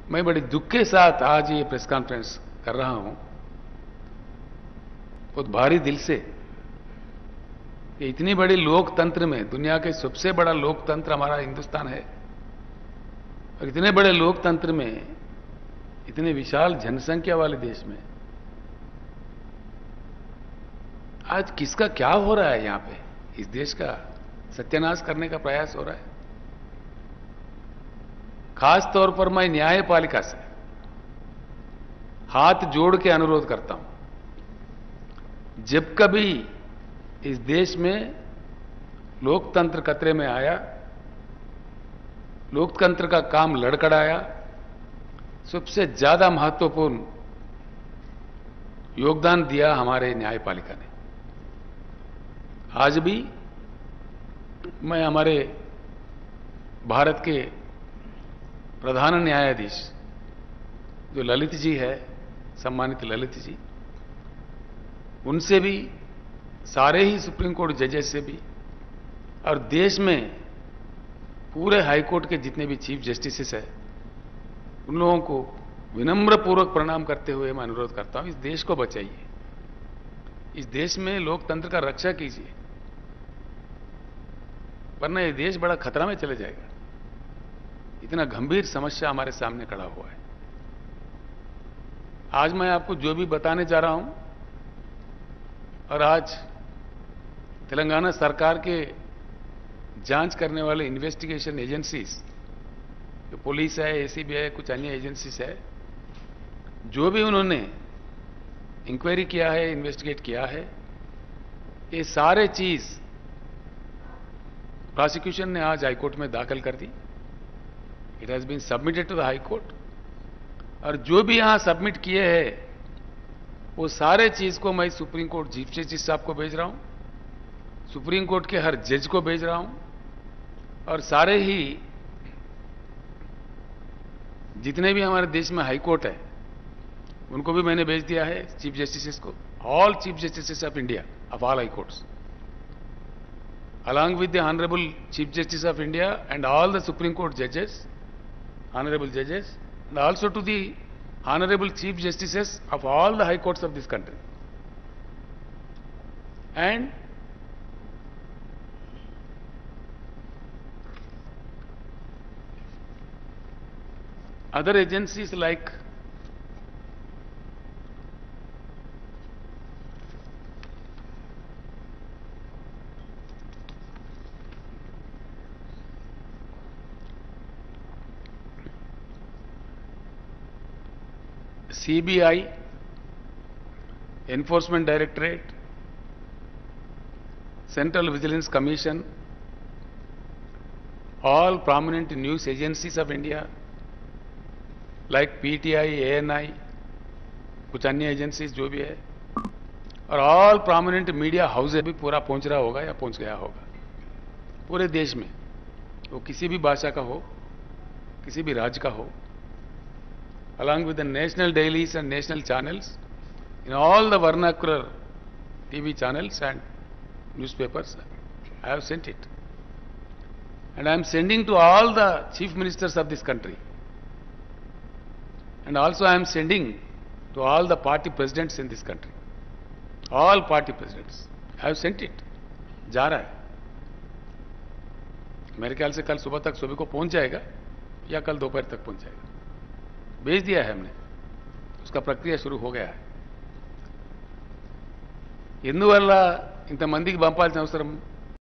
मैं बड़े दुख के साथ आज ये प्रेस कॉन्फ्रेंस कर रहा हूं, बहुत भारी दिल से। कि इतनी बड़ी लोकतंत्र में, दुनिया के सबसे बड़ा लोकतंत्र हमारा हिंदुस्तान है, और इतने बड़े लोकतंत्र में, इतने विशाल जनसंख्या वाले देश में आज किसका क्या हो रहा है? यहां पे इस देश का सत्यानाश करने का प्रयास हो रहा है। खास तौर पर मैं न्यायपालिका से हाथ जोड़ के अनुरोध करता हूं, जब कभी इस देश में लोकतंत्र खतरे में आया, लोकतंत्र का काम लड़खड़ाया, सबसे ज्यादा महत्वपूर्ण योगदान दिया हमारे न्यायपालिका ने। आज भी मैं हमारे भारत के प्रधान न्यायाधीश जो ललित जी है, सम्मानित ललित जी, उनसे भी, सारे ही सुप्रीम कोर्ट जजेस से भी, और देश में पूरे हाई कोर्ट के जितने भी चीफ जस्टिसेस हैं, उन लोगों को विनम्र पूर्वक प्रणाम करते हुए मैं अनुरोध करता हूं, इस देश को बचाइए, इस देश में लोकतंत्र का रक्षा कीजिए, वरना यह देश बड़ा खतरा में चले जाएगा। इतना गंभीर समस्या हमारे सामने खड़ा हुआ है। आज मैं आपको जो भी बताने जा रहा हूं, और आज तेलंगाना सरकार के जांच करने वाले इन्वेस्टिगेशन एजेंसीज, जो पुलिस है, एसीबी है, कुछ अन्य एजेंसीज है, जो भी उन्होंने इंक्वायरी किया है, इन्वेस्टिगेट किया है, ये सारे चीज प्रोसिक्यूशन ने आज हाईकोर्ट में दाखिल कर दी। It has been submitted to the high court, और जो भी यहां सबमिट किए हैं, वो सारे चीज को मैं सुप्रीम कोर्ट चीफ जस्टिस साहब को भेज रहा हूं, सुप्रीम कोर्ट के हर जज को भेज रहा हूं, और सारे ही जितने भी हमारे देश में हाई कोर्ट है, उनको भी मैंने भेज दिया है, चीफ जस्टिसेस को, all chief justices of India, of all high courts, along with the Honorable Chief Justice of India and all the Supreme Court judges, Honorable judges, and also to the Honorable Chief Justices of all the High Courts of this country. And other agencies like CBI, Enforcement Directorate, Central Vigilance Commission, all prominent news agencies of India like PTI, ANI, कुछ अन्य agencies जो भी है, और all prominent media houses भी पूरा पहुंच रहा होगा या पहुंच गया होगा पूरे देश में, वो किसी भी भाषा का हो, किसी भी राज्य का हो, along with the national dailies and national channels, in all the vernacular TV channels and newspapers, I have sent it. And I am sending to all the chief ministers of this country. And also I am sending to all the party presidents in this country. All party presidents. I have sent it. जा रहा है। मेरे ख्याल से कल सुबह तक सभी को पहुंच जाएगा, या कल दोपहर तक पहुंच जाएगा। भेज दिया है हमने, उसका प्रक्रिया शुरू हो गया है। ఎందువల్ల ఇంతమందికి పంపాల్సిన అవసరం